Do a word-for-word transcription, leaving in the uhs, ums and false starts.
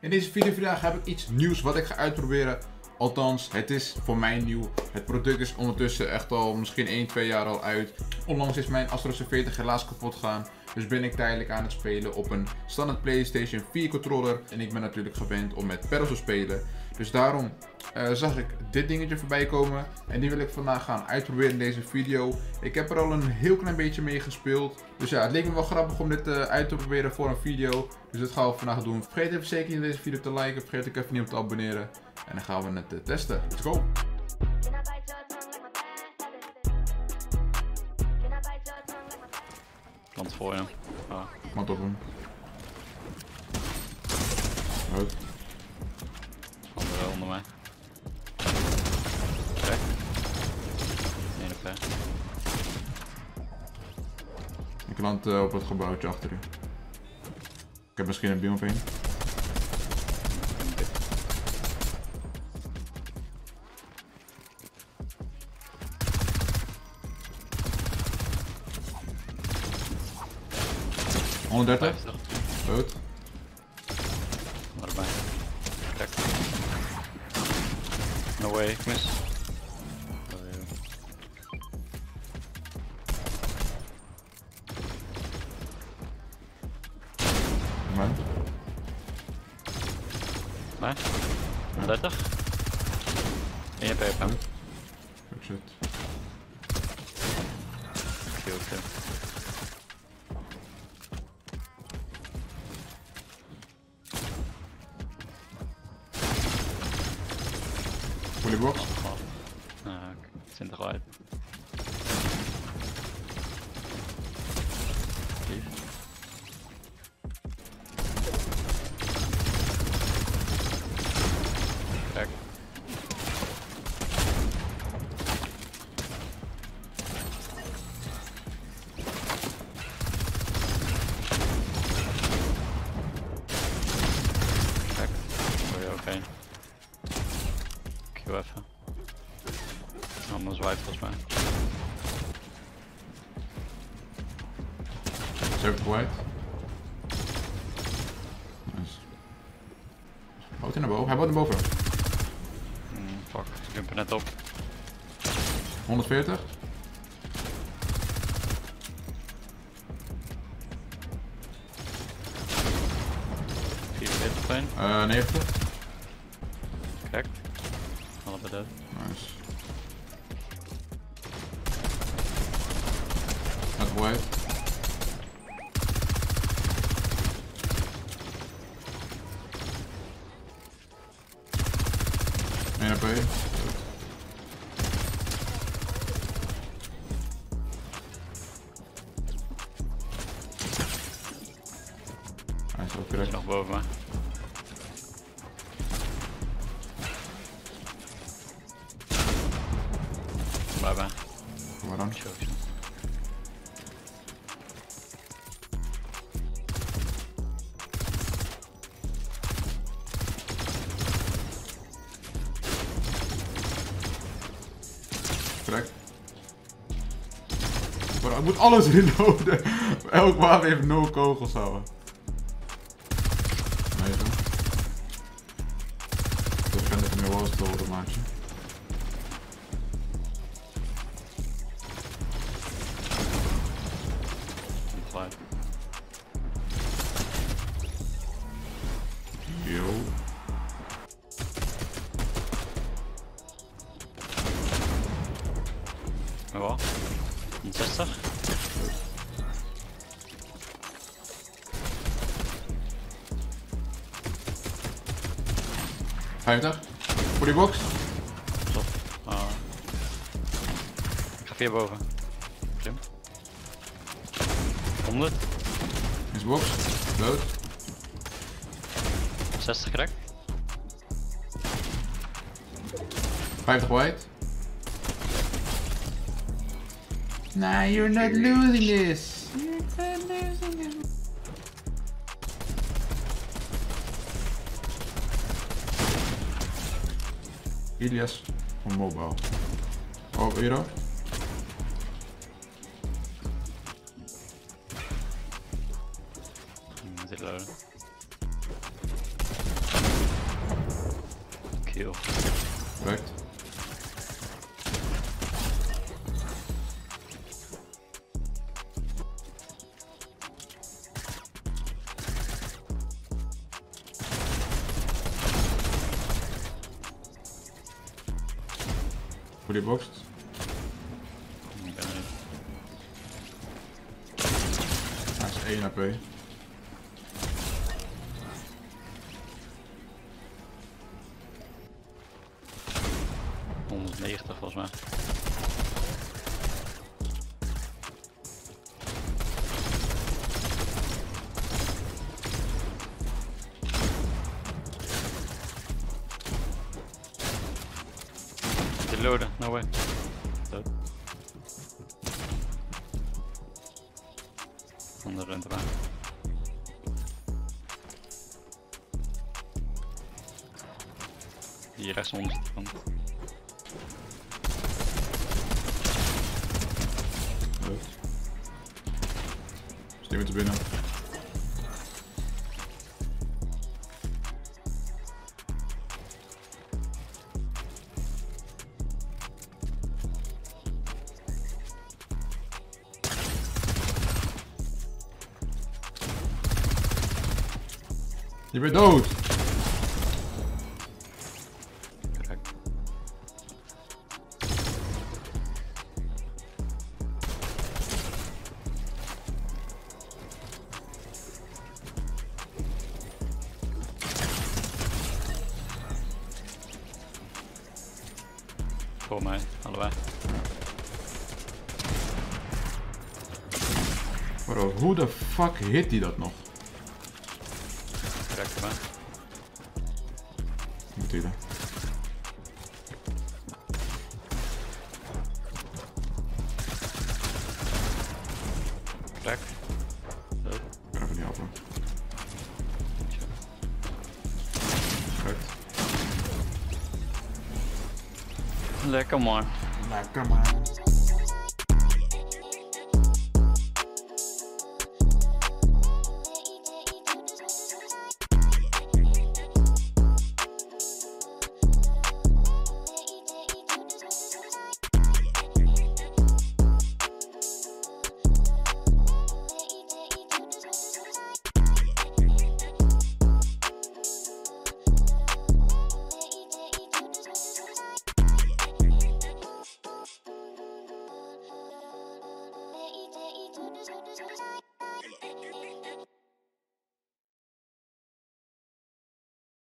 In deze video vandaag heb ik iets nieuws wat ik ga uitproberen. Althans, het is voor mij nieuw. Het product is ondertussen echt al misschien één, twee jaar al uit. Onlangs is mijn Astro C veertig helaas kapot gegaan. Dus ben ik tijdelijk aan het spelen op een standaard PlayStation vier controller. En ik ben natuurlijk gewend om met paddles te spelen. Dus daarom uh, zag ik dit dingetje voorbij komen. En die wil ik vandaag gaan uitproberen in deze video. Ik heb er al een heel klein beetje mee gespeeld. Dus ja, het leek me wel grappig om dit uh, uit te proberen voor een video. Dus dat gaan we vandaag doen. Vergeet even zeker niet deze video te liken. Vergeet ook even niet om te abonneren. En dan gaan we het uh, testen. Let's go! Kant voor je. Oh. Kant op hem. Rood. Andere onder mij. Kijk. Eén op hè. Ik land uh, op het gebouwtje achter u. Ik heb misschien een beam op één. honderddertig. Dood. Maar erbij. Kijk. No way, ik mis. Maar. Nee? honderddertig. één P op hem. Good shit. Oké, oké. Fully box. Nou, ik zit er al uit. Lief. Kijk. Kijk. Gooi je ook heen. Q even. Anders white volgens mij. Circle white. Nice. Houdt hij naar boven? Hij bouwt naar boven. Mm, fuck, ik jump er net op. honderdveertig. vierenveertig pijn. Uh, negentig. Kijk. Allebei dood. Nice. Met white. één A P. Hij is ook Is direct. nog boven mij. Bye bye. Waar dan? Showtje. Correct. Maar ik moet alles reloaden. Elk wapen heeft nul kogels houden. Nee, zo. Dat vind ik nu wel eens doden maatje. Niet gelijk. Yo. Maar wel. honderdzestig. vijftig. Voor die box. Stop. Uh. Ik ga via boven. Klim. honderd. Is box. Dood. zestig crack. vijftig white. Nah, you're not losing this. You're not losing this. Ilias van Mobile. Oh, Euro. Zit loaden. Heel. Werkt. Voor die box. Ik ben er niet. Hij is één H P. honderdnegentig volgens mij. Loaden, no way. Dood. Andere rent erbij. Hier rechts onder zit van. Dood. Is die met er binnen? Je bent dood! Correct. Voor mij, allebei. Bro, hoe de fuck hit die dat nog? Correct erbij. Moet hij dan? Correct. Dood. Ik kan even niet helpen. Correct. Lekker man. Lekker man.